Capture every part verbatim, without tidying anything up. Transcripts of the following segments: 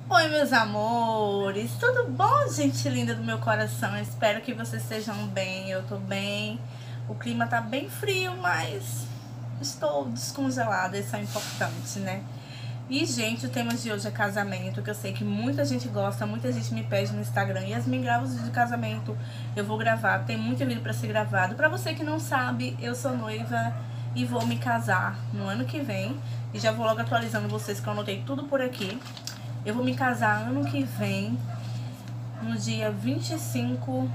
Oi, meus amores, tudo bom, gente linda do meu coração? Eu espero que vocês estejam bem, eu tô bem. O clima tá bem frio, mas estou descongelada, isso é importante, né? E, gente, o tema de hoje é casamento, que eu sei que muita gente gosta, muita gente me pede no Instagram. Yasmin, grava os vídeos de casamento, eu vou gravar, tem muito vídeo pra ser gravado. Pra você que não sabe, eu sou noiva e vou me casar no ano que vem. E já vou logo atualizando vocês que eu anotei tudo por aqui. Eu vou me casar ano que vem, no dia vinte e cinco...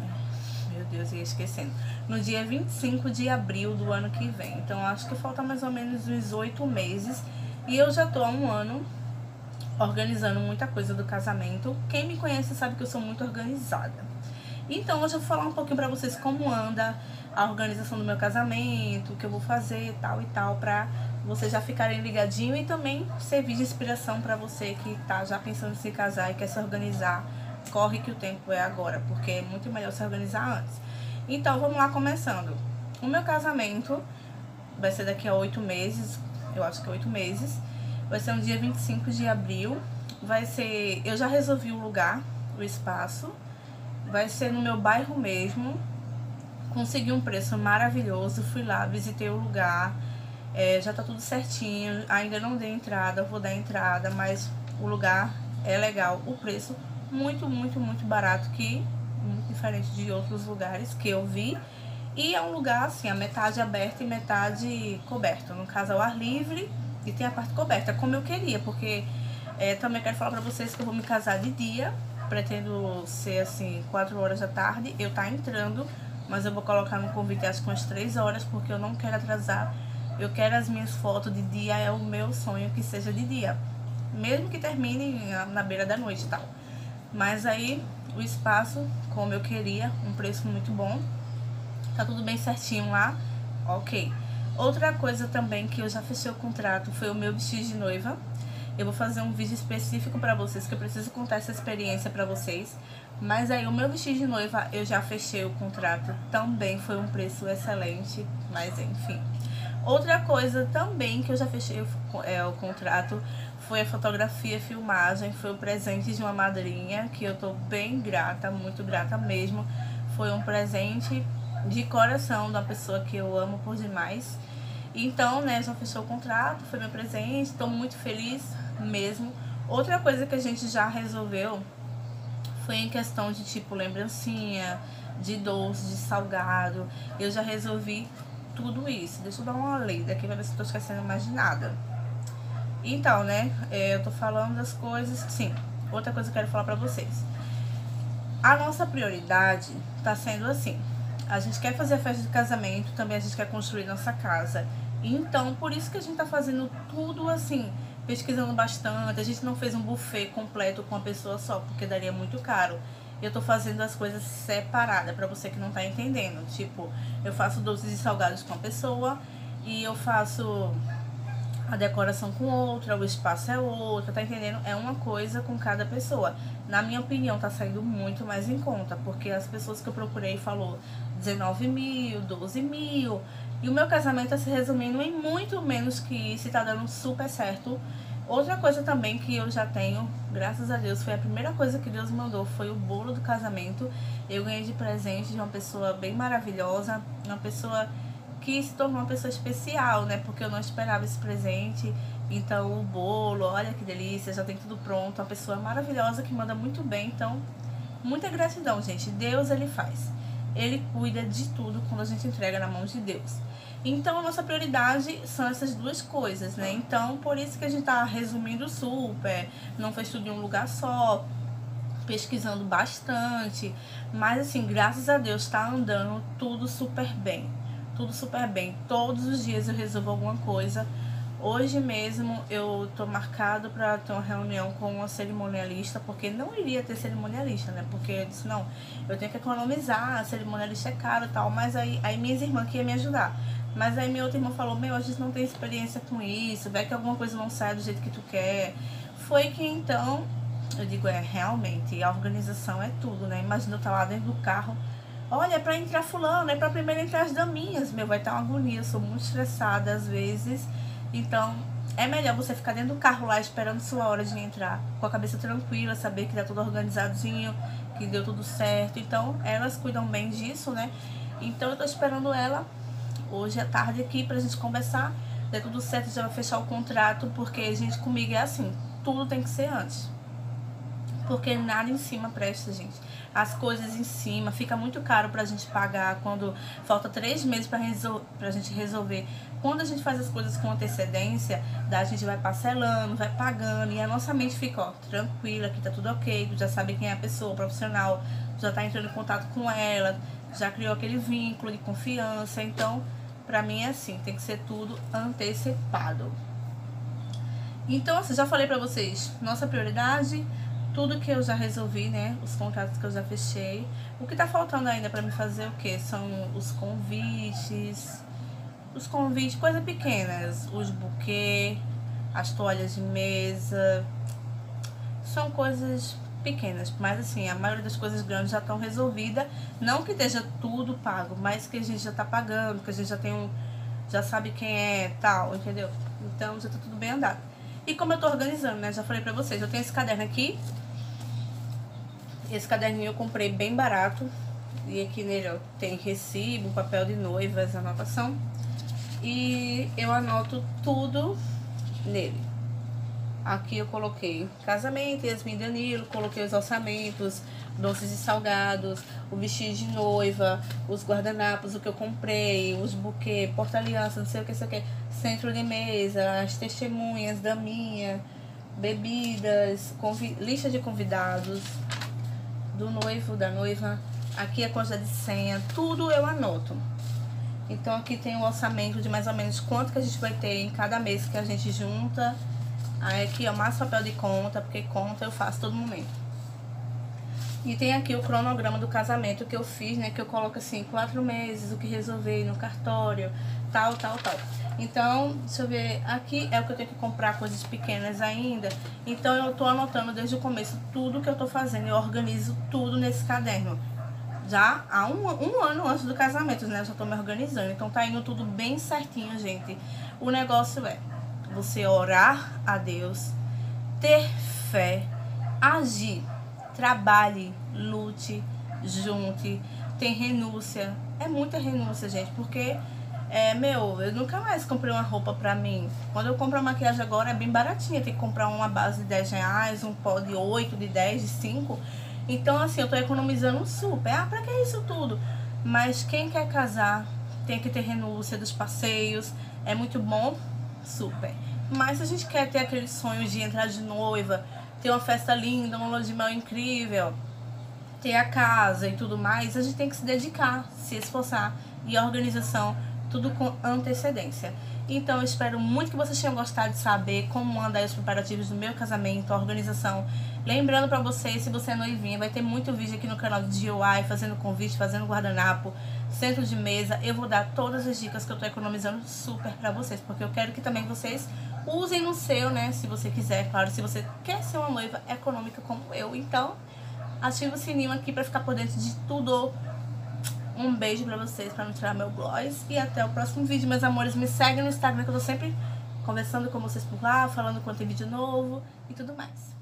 Meu Deus, ia esquecendo. No dia vinte e cinco de abril do ano que vem. Então, acho que falta mais ou menos uns oito meses. E eu já tô há um ano organizando muita coisa do casamento. Quem me conhece sabe que eu sou muito organizada. Então, hoje eu vou falar um pouquinho pra vocês como anda a organização do meu casamento, o que eu vou fazer, tal e tal, pra vocês já ficarem ligadinhos e também servir de inspiração pra você que tá já pensando em se casar e quer se organizar. Corre que o tempo é agora, porque é muito melhor se organizar antes. Então, vamos lá, começando. O meu casamento vai ser daqui a oito meses, eu acho que é oito meses. Vai ser no dia vinte e cinco de abril. Vai ser... Eu já resolvi o lugar, o espaço. Vai ser no meu bairro mesmo. Consegui um preço maravilhoso. Fui lá, visitei o lugar. É, já tá tudo certinho. Ainda não dei entrada, vou dar entrada, mas o lugar é legal. O preço muito, muito, muito barato, que muito diferente de outros lugares que eu vi. E é um lugar assim, a metade aberta e metade coberta. No caso, ao ar livre e tem a parte coberta, como eu queria, porque é, também quero falar pra vocês que eu vou me casar de dia. Pretendo ser assim, quatro horas da tarde. Eu tá entrando, mas eu vou colocar no convite acho que umas três horas, porque eu não quero atrasar. Eu quero as minhas fotos de dia, é o meu sonho que seja de dia. Mesmo que termine na beira da noite e tal. Mas aí, o espaço, como eu queria, um preço muito bom. Tá tudo bem certinho lá, ok. Outra coisa também que eu já fechei o contrato foi o meu vestido de noiva. Eu vou fazer um vídeo específico pra vocês, que eu preciso contar essa experiência pra vocês. Mas aí o meu vestido de noiva eu já fechei o contrato, também foi um preço excelente, mas enfim. Outra coisa também que eu já fechei é, o contrato foi a fotografia e filmagem, foi o presente de uma madrinha, que eu tô bem grata, muito grata mesmo. Foi um presente de coração da pessoa que eu amo por demais. Então, né, já fechou o contrato, foi meu presente, tô muito feliz mesmo. Outra coisa que a gente já resolveu foi em questão de tipo lembrancinha, de doce, de salgado. Eu já resolvi tudo isso. Deixa eu dar uma lida aqui pra ver se eu tô esquecendo mais de nada. Então, né, é, eu tô falando das coisas. Sim, outra coisa que eu quero falar pra vocês. A nossa prioridade tá sendo assim: a gente quer fazer a festa de casamento, também a gente quer construir nossa casa. Então, por isso que a gente tá fazendo tudo assim, pesquisando bastante. A gente não fez um buffet completo com uma pessoa só, porque daria muito caro. Eu tô fazendo as coisas separadas, pra você que não tá entendendo. Tipo, eu faço doces e salgados com uma pessoa e eu faço a decoração com outra, o espaço é outra, tá entendendo? É uma coisa com cada pessoa. Na minha opinião, tá saindo muito mais em conta, porque as pessoas que eu procurei falou dezenove mil, doze mil, e o meu casamento tá se resumindo em muito menos que isso e tá dando super certo. Outra coisa também que eu já tenho, graças a Deus, foi a primeira coisa que Deus mandou, foi o bolo do casamento. Eu ganhei de presente de uma pessoa bem maravilhosa, uma pessoa que se tornou uma pessoa especial, né? Porque eu não esperava esse presente. Então o bolo, olha que delícia, já tem tudo pronto. Uma pessoa maravilhosa que manda muito bem. Então, muita gratidão, gente. Deus, ele faz. Ele cuida de tudo quando a gente entrega na mão de Deus. Então, a nossa prioridade são essas duas coisas, né? Então, por isso que a gente tá resumindo super, não fez tudo em um lugar só, pesquisando bastante. Mas, assim, graças a Deus, tá andando tudo super bem. Tudo super bem. Todos os dias eu resolvo alguma coisa. Hoje mesmo eu tô marcado pra ter uma reunião com uma cerimonialista, porque não iria ter cerimonialista, né? Porque eu disse, não, eu tenho que economizar, a cerimonialista é caro e tal, mas aí, aí minhas irmãs que iam me ajudar. Mas aí minha outra irmã falou, meu, a gente não tem experiência com isso, vai que alguma coisa não sai do jeito que tu quer. Foi que então, eu digo, é, realmente, a organização é tudo, né? Imagina eu estar lá dentro do carro, olha, é pra entrar fulano, é pra primeiro entrar as daminhas, meu, vai estar uma agonia, eu sou muito estressada às vezes. Então, é melhor você ficar dentro do carro lá esperando sua hora de entrar, com a cabeça tranquila, saber que tá tudo organizadinho, que deu tudo certo. Então elas cuidam bem disso, né? Então eu tô esperando ela hoje à tarde aqui pra gente conversar. Der tudo certo, já vai fechar o contrato, porque, gente, comigo é assim, tudo tem que ser antes. Porque nada em cima presta, gente. As coisas em cima, fica muito caro pra gente pagar quando falta três meses pra, resol pra gente resolver. Quando a gente faz as coisas com antecedência, daí a gente vai parcelando, vai pagando, e a nossa mente fica, ó, tranquila, que tá tudo ok, tu já sabe quem é a pessoa, o profissional, já tá entrando em contato com ela, já criou aquele vínculo de confiança. Então, pra mim é assim, tem que ser tudo antecipado. Então, assim, já falei pra vocês, nossa prioridade, tudo que eu já resolvi, né, os contratos que eu já fechei. O que tá faltando ainda pra me fazer o que? São os convites, os convites, coisas pequenas, os buquês, as toalhas de mesa, são coisas pequenas, mas assim, a maioria das coisas grandes já estão resolvidas. Não que esteja tudo pago, mas que a gente já tá pagando, que a gente já tem um, já sabe quem é, tal, entendeu? Então já tá tudo bem andado. E como eu tô organizando, né, já falei pra vocês, eu tenho esse caderno aqui. Esse caderninho eu comprei bem barato. E aqui nele, ó, tem recibo, papel de noivas, anotação. E eu anoto tudo nele. Aqui eu coloquei casamento, Yasmin e Danilo, coloquei os orçamentos, doces e salgados, o vestido de noiva, os guardanapos, o que eu comprei, os buquês, porta-aliança, não sei o que, sei o que, centro de mesa, as testemunhas da minha, bebidas, lista de convidados, do noivo, da noiva, aqui a quantidade de senha, tudo eu anoto. Então aqui tem o orçamento de mais ou menos quanto que a gente vai ter em cada mês que a gente junta. Aí aqui, ó, mais papel de conta, porque conta eu faço todo momento. E tem aqui o cronograma do casamento que eu fiz, né, que eu coloco assim, quatro meses, o que resolvi no cartório, tal, tal, tal. Então, deixa eu ver, aqui é o que eu tenho que comprar, coisas pequenas ainda. Então eu tô anotando desde o começo tudo que eu tô fazendo, eu organizo tudo nesse caderno. Já há um, um ano antes do casamento, né, eu já tô me organizando. Então tá indo tudo bem certinho, gente. O negócio é você orar a Deus, ter fé, agir, trabalhe, lute, junte, tem renúncia. É muita renúncia, gente, porque, é, meu, eu nunca mais comprei uma roupa pra mim. Quando eu compro a maquiagem agora é bem baratinha, tem que comprar uma base de dez reais, um pó de oito, de dez, de cinco. Então, assim, eu tô economizando super. Ah, pra que isso tudo? Mas quem quer casar tem que ter renúncia dos passeios, é muito bom, super. Mas se a gente quer ter aquele sonho de entrar de noiva, ter uma festa linda, uma lua de mel incrível, ter a casa e tudo mais, a gente tem que se dedicar, se esforçar. E a organização, tudo com antecedência. Então eu espero muito que vocês tenham gostado de saber como andam aí os preparativos do meu casamento, a organização. Lembrando pra vocês, se você é noivinha, vai ter muito vídeo aqui no canal do D I Y, fazendo convite, fazendo guardanapo, centro de mesa. Eu vou dar todas as dicas que eu tô economizando super pra vocês, porque eu quero que também vocês usem no seu, né, se você quiser, claro, se você quer ser uma noiva econômica como eu. Então, ativa o sininho aqui pra ficar por dentro de tudo. Um beijo pra vocês, pra não tirar meu gloss. E até o próximo vídeo, meus amores. Me segue no Instagram, que eu tô sempre conversando com vocês por lá, falando quando tem vídeo novo e tudo mais.